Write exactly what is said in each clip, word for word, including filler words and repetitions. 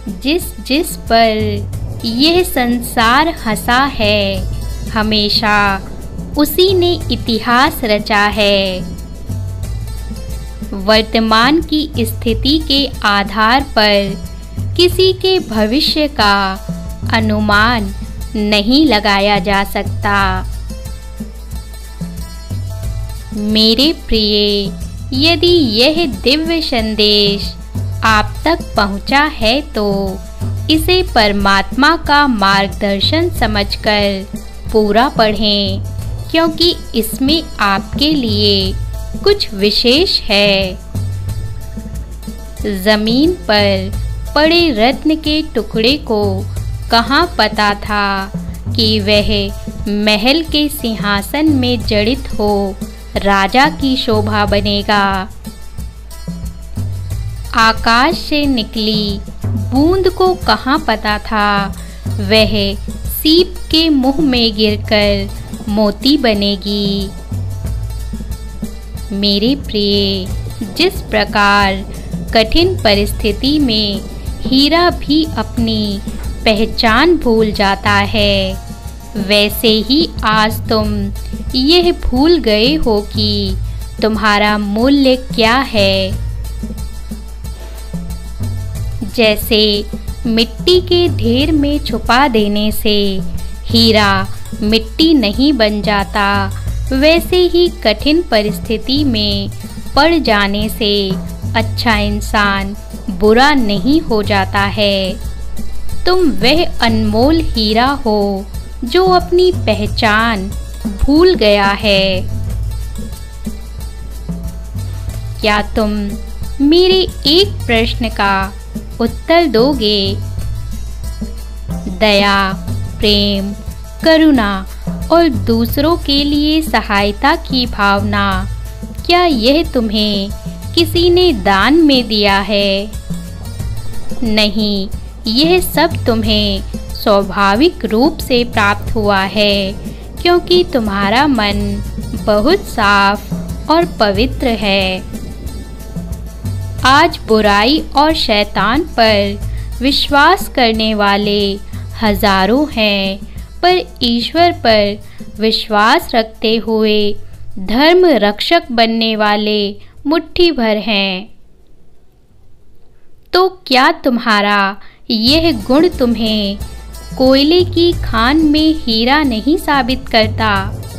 जिस जिस पर यह संसार हंसा है, हमेशा उसी ने इतिहास रचा है। वर्तमान की स्थिति के आधार पर किसी के भविष्य का अनुमान नहीं लगाया जा सकता। मेरे प्रिय, यदि यह दिव्य संदेश आप तक पहुंचा है तो इसे परमात्मा का मार्गदर्शन समझकर पूरा पढ़ें, क्योंकि इसमें आपके लिए कुछ विशेष है। जमीन पर पड़े रत्न के टुकड़े को कहाँ पता था कि वह महल के सिंहासन में जड़ित हो राजा की शोभा बनेगा। आकाश से निकली बूंद को कहाँ पता था वह सीप के मुंह में गिरकर मोती बनेगी। मेरे प्रिय, जिस प्रकार कठिन परिस्थिति में हीरा भी अपनी पहचान भूल जाता है, वैसे ही आज तुम यह भूल गए हो कि तुम्हारा मूल्य क्या है। जैसे मिट्टी के ढेर में छुपा देने से हीरा मिट्टी नहीं बन जाता, वैसे ही कठिन परिस्थिति में पड़ जाने से अच्छा इंसान बुरा नहीं हो जाता है। तुम वह अनमोल हीरा हो जो अपनी पहचान भूल गया है। क्या तुम मेरे एक प्रश्न का उत्तर दोगे? दया, प्रेम, करुणा और दूसरों के लिए सहायता की भावना, क्या यह तुम्हें किसी ने दान में दिया है? नहीं, यह सब तुम्हें स्वाभाविक रूप से प्राप्त हुआ है, क्योंकि तुम्हारा मन बहुत साफ और पवित्र है। आज बुराई और शैतान पर विश्वास करने वाले हजारों हैं, पर ईश्वर पर विश्वास रखते हुए धर्म रक्षक बनने वाले मुट्ठी भर हैं। तो क्या तुम्हारा यह गुण तुम्हें कोयले की खान में हीरा नहीं साबित करता?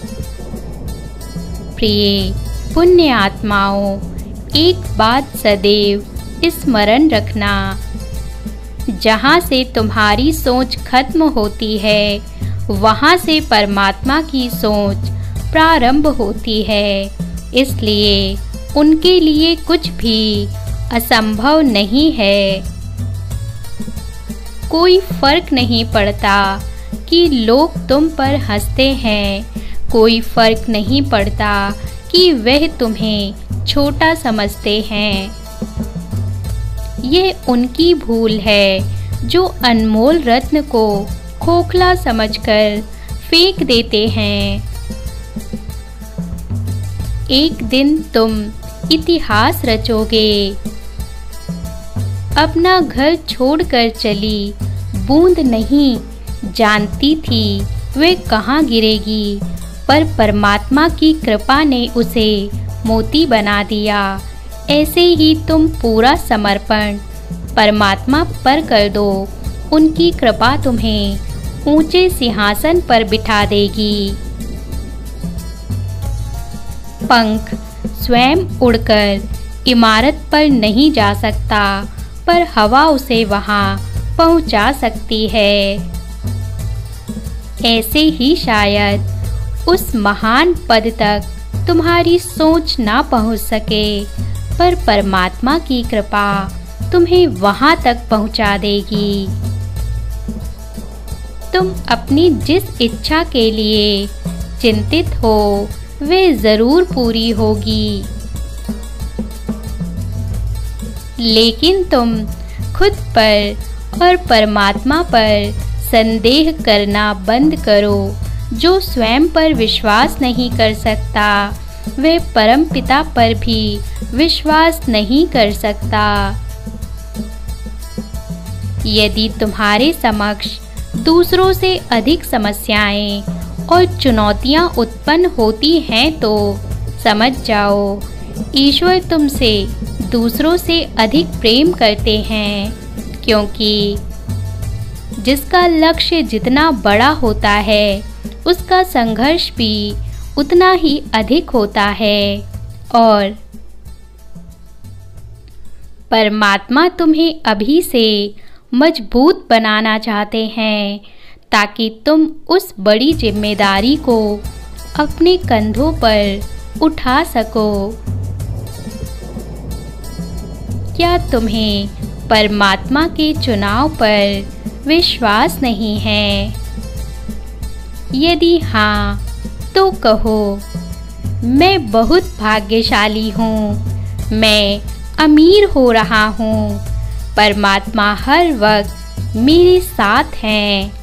प्रिय पुण्य आत्माओं, एक बात सदैव स्मरण रखना, जहाँ से तुम्हारी सोच खत्म होती है, वहाँ से परमात्मा की सोच प्रारंभ होती है। इसलिए उनके लिए कुछ भी असंभव नहीं है। कोई फर्क नहीं पड़ता कि लोग तुम पर हंसते हैं, कोई फर्क नहीं पड़ता कि वह तुम्हें छोटा समझते हैं। यह उनकी भूल है जो अनमोल रत्न को खोखला समझकर फेंक देते हैं। एक दिन तुम इतिहास रचोगे। अपना घर छोड़कर चली बूंद नहीं जानती थी वे कहाँ गिरेगी, पर परमात्मा की कृपा ने उसे मोती बना दिया। ऐसे ही तुम पूरा समर्पण परमात्मा पर कर दो, उनकी कृपा तुम्हें ऊंचे सिंहासन पर बिठा देगी। पंख स्वयं उड़कर इमारत पर नहीं जा सकता, पर हवा उसे वहां पहुंचा सकती है। ऐसे ही शायद उस महान पद तक तुम्हारी सोच ना पहुंच सके, पर परमात्मा की कृपा तुम्हें वहां तक पहुंचा देगी। तुम अपनी जिस इच्छा के लिए चिंतित हो वे जरूर पूरी होगी, लेकिन तुम खुद पर और परमात्मा पर संदेह करना बंद करो। जो स्वयं पर विश्वास नहीं कर सकता, वह परमपिता पर भी विश्वास नहीं कर सकता। यदि तुम्हारे समक्ष दूसरों से अधिक समस्याएं और चुनौतियां उत्पन्न होती हैं तो समझ जाओ, ईश्वर तुमसे दूसरों से अधिक प्रेम करते हैं, क्योंकि जिसका लक्ष्य जितना बड़ा होता है उसका संघर्ष भी उतना ही अधिक होता है। और परमात्मा तुम्हें अभी से मजबूत बनाना चाहते हैं ताकि तुम उस बड़ी जिम्मेदारी को अपने कंधों पर उठा सको। क्या तुम्हें परमात्मा के चुनाव पर विश्वास नहीं है? यदि हाँ तो कहो, मैं बहुत भाग्यशाली हूँ, मैं अमीर हो रहा हूँ, परमात्मा हर वक्त मेरे साथ हैं।